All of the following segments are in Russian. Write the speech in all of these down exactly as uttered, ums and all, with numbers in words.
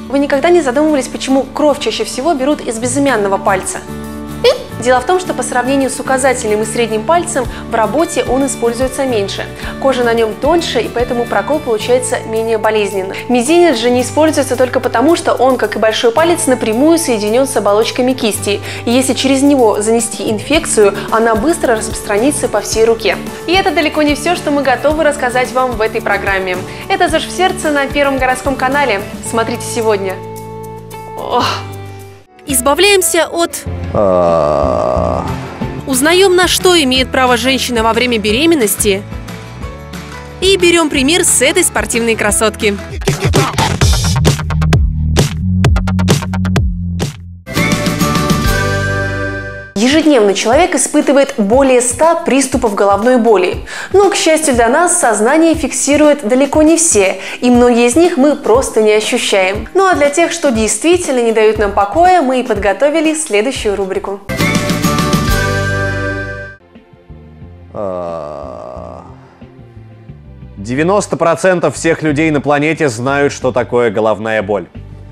Вы никогда не задумывались, почему кровь чаще всего берут из безымянного пальца? Дело в том, что по сравнению с указательным и средним пальцем в работе он используется меньше. Кожа на нем тоньше, и поэтому прокол получается менее болезненным. Мизинец же не используется только потому, что он, как и большой палец, напрямую соединен с оболочками кисти. И если через него занести инфекцию, она быстро распространится по всей руке. И это далеко не все, что мы готовы рассказать вам в этой программе. Это «ЗОЖ в сердце» на Первом городском канале. Смотрите сегодня. Ох. Избавляемся от... Узнаем, на что имеет право женщина во время беременности. И берем пример с этой спортивной красотки. Ежедневно человек испытывает более ста приступов головной боли. Но, к счастью для нас, сознание фиксирует далеко не все, и многие из них мы просто не ощущаем. Ну а для тех, что действительно не дают нам покоя, мы и подготовили следующую рубрику. девяносто процентов всех людей на планете знают, что такое головная боль.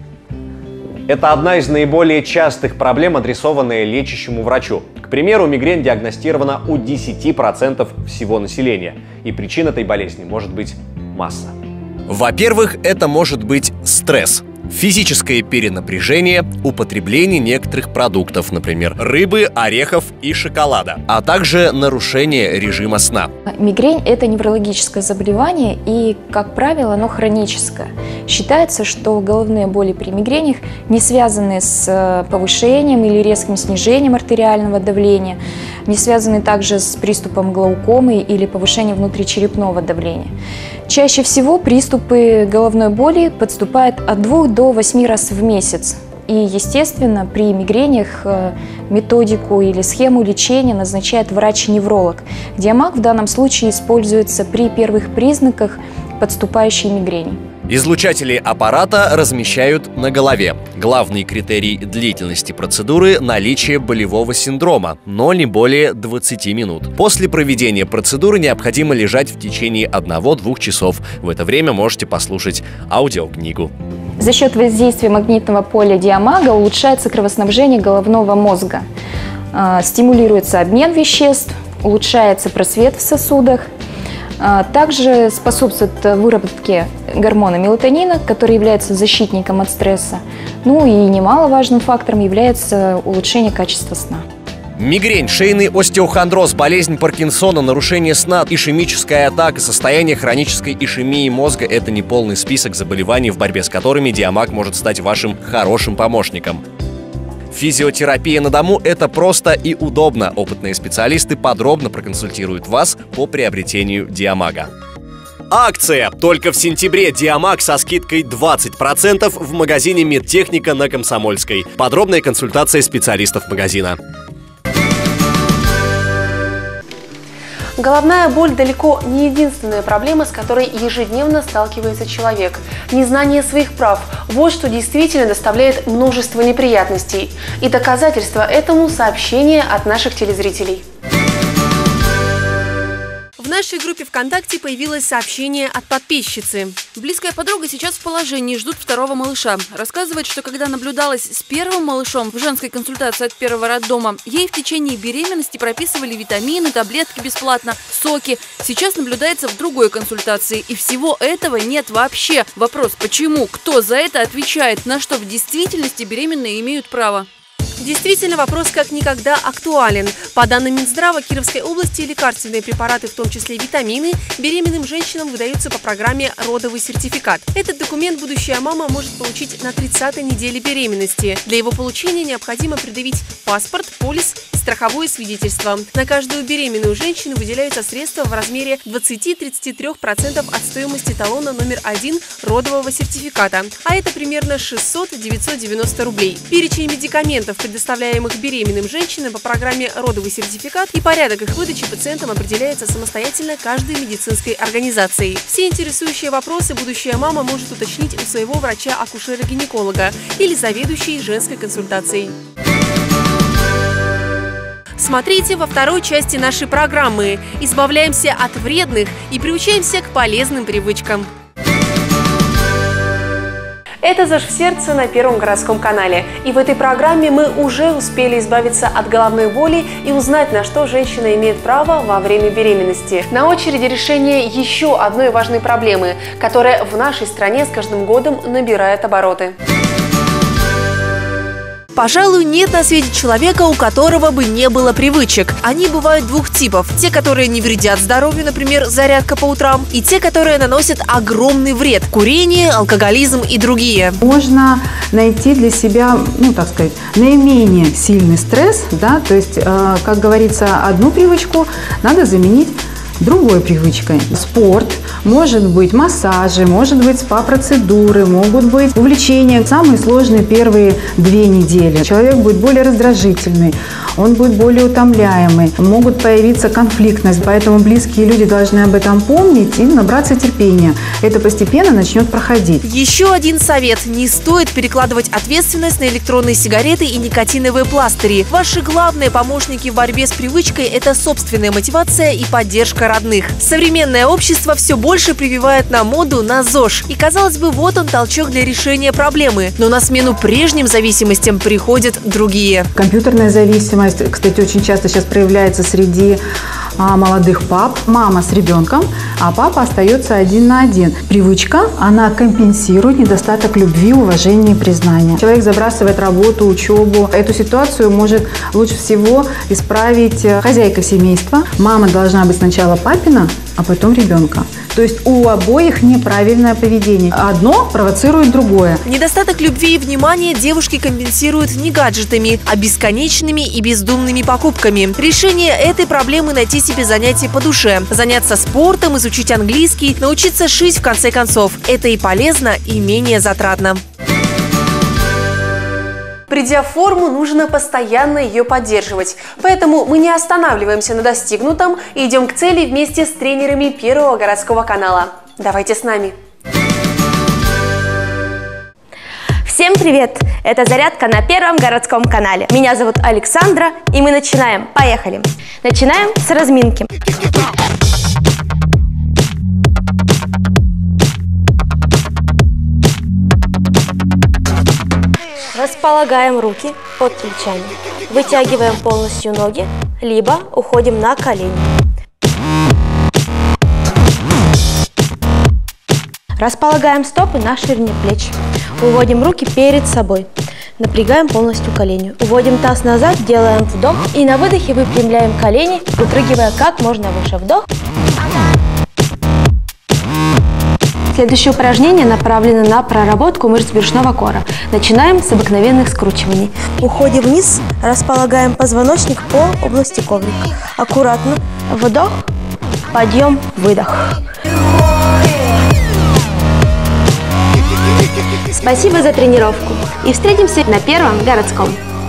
Это одна из наиболее частых проблем, адресованная лечащему врачу. К примеру, мигрень диагностирована у десяти процентов всего населения. И причин этой болезни может быть масса. Во-первых, это может быть стресс. Физическое перенапряжение, употребление некоторых продуктов, например, рыбы, орехов и шоколада, а также нарушение режима сна. Мигрень – это неврологическое заболевание и, как правило, оно хроническое. Считается, что головные боли при мигрениях не связаны с повышением или резким снижением артериального давления, не связаны также с приступом глаукомы или повышением внутричерепного давления. Чаще всего приступы головной боли подступают от двух до восьми раз в месяц. И, естественно, при мигрениях методику или схему лечения назначает врач-невролог. Диамаг в данном случае используется при первых признаках подступающей мигрени. Излучатели аппарата размещают на голове. Главный критерий длительности процедуры – наличие болевого синдрома, но не более двадцати минут. После проведения процедуры необходимо лежать в течение одного-двух часов. В это время можете послушать аудиокнигу. За счет воздействия магнитного поля диамага улучшается кровоснабжение головного мозга. Стимулируется обмен веществ, улучшается просвет в сосудах. Также способствует выработке гормона мелатонина, который является защитником от стресса. Ну и немаловажным фактором является улучшение качества сна. Мигрень, шейный остеохондроз, болезнь Паркинсона, нарушение сна, ишемическая атака, состояние хронической ишемии мозга – это не полный список заболеваний, в борьбе с которыми диамаг может стать вашим хорошим помощником. Физиотерапия на дому – это просто и удобно. Опытные специалисты подробно проконсультируют вас по приобретению диамага. Акция! Только в сентябре диамаг со скидкой двадцать процентов в магазине «Медтехника» на Комсомольской. Подробная консультация специалистов магазина. Головная боль далеко не единственная проблема, с которой ежедневно сталкивается человек. Незнание своих прав – вот что действительно доставляет множество неприятностей. И доказательство этому – сообщение от наших телезрителей. В нашей группе ВКонтакте появилось сообщение от подписчицы. Близкая подруга сейчас в положении, ждут второго малыша. Рассказывает, что когда наблюдалась с первым малышом в женской консультации от первого роддома, ей в течение беременности прописывали витамины, таблетки бесплатно, соки. Сейчас наблюдается в другой консультации, и всего этого нет вообще. Вопрос, почему, кто за это отвечает, на что в действительности беременные имеют право? Действительно, вопрос как никогда актуален. По данным Минздрава Кировской области, лекарственные препараты, в том числе витамины, беременным женщинам выдаются по программе «Родовый сертификат». Этот документ будущая мама может получить на тридцатой неделе беременности. Для его получения необходимо предъявить паспорт, полис и страховое свидетельство. На каждую беременную женщину выделяются средства в размере двадцати-тридцати трёх процентов от стоимости талона номер один родового сертификата, а это примерно шестьсот-девятьсот девяносто рублей. Перечень медикаментов, предоставляемых беременным женщинам по программе «Родовый сертификат», и порядок их выдачи пациентам определяется самостоятельно каждой медицинской организацией. Все интересующие вопросы будущая мама может уточнить у своего врача-акушера-гинеколога или заведующей женской консультацией. Смотрите во второй части нашей программы. Избавляемся от вредных и приучаемся к полезным привычкам. Это «Зож в сердце» на Первом городском канале. И в этой программе мы уже успели избавиться от головной боли и узнать, на что женщина имеет право во время беременности. На очереди решение еще одной важной проблемы, которая в нашей стране с каждым годом набирает обороты. Пожалуй, нет на свете человека, у которого бы не было привычек. Они бывают двух типов. Те, которые не вредят здоровью, например, зарядка по утрам, и те, которые наносят огромный вред – курение, алкоголизм и другие. Можно найти для себя, ну, так сказать, наименее сильный стресс, да, то есть, э, как говорится, одну привычку надо заменить другой привычкой. Спорт, может быть массажи, может быть спа-процедуры, могут быть увлечения. Самые сложные первые две недели. Человек будет более раздражительный, он будет более утомляемый, могут появиться конфликтность. Поэтому близкие люди должны об этом помнить и набраться терпения. Это постепенно начнет проходить. Еще один совет. Не стоит перекладывать ответственность на электронные сигареты и никотиновые пластыри. Ваши главные помощники в борьбе с привычкой – это собственная мотивация и поддержка родных. Современное общество все больше прививает на моду на ЗОЖ. И, казалось бы, вот он толчок для решения проблемы. Но на смену прежним зависимостям приходят другие. Компьютерная зависимость, кстати, очень часто сейчас проявляется среди а, молодых пап. Мама с ребенком, а папа остается один на один. Привычка, она компенсирует недостаток любви, уважения и признания. Человек забрасывает работу, учебу. Эту ситуацию может лучше всего исправить хозяйка семейства. Мама должна быть сначала папина, а потом ребенка. То есть у обоих неправильное поведение. Одно провоцирует другое. Недостаток любви и внимания девушки компенсируют не гаджетами, а бесконечными и бездумными покупками. Решение этой проблемы – найти себе занятие по душе. Заняться спортом, изучить английский, научиться шить в конце концов. Это и полезно, и менее затратно. Придя в форму, нужно постоянно ее поддерживать. Поэтому мы не останавливаемся на достигнутом и идем к цели вместе с тренерами Первого городского канала. Давайте с нами! Всем привет! Это зарядка на Первом городском канале. Меня зовут Александра, и мы начинаем. Поехали! Начинаем с разминки. Располагаем руки под плечами, вытягиваем полностью ноги, либо уходим на колени. Располагаем стопы на ширине плеч, уводим руки перед собой, напрягаем полностью колени, уводим таз назад, делаем вдох и на выдохе выпрямляем колени, выпрыгивая как можно выше. Вдох. Следующее упражнение направлено на проработку мышц брюшного кора. Начинаем с обыкновенных скручиваний. Уходим вниз, располагаем позвоночник по области коврика. Аккуратно. Вдох, подъем, выдох. Спасибо за тренировку. И встретимся на Первом городском.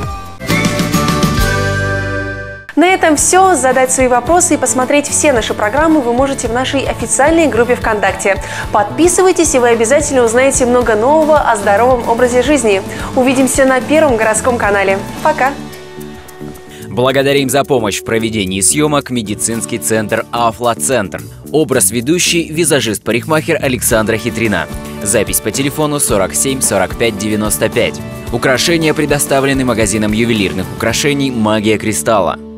На этом все. Задать свои вопросы и посмотреть все наши программы вы можете в нашей официальной группе ВКонтакте. Подписывайтесь, и вы обязательно узнаете много нового о здоровом образе жизни. Увидимся на Первом городском канале. Пока! Благодарим за помощь в проведении съемок медицинский центр «Афлоцентр». Образ ведущий – визажист-парикмахер Александра Хитрина. Запись по телефону сорок семь сорок пять девяносто пять. Украшения предоставлены магазином ювелирных украшений «Магия Кристалла».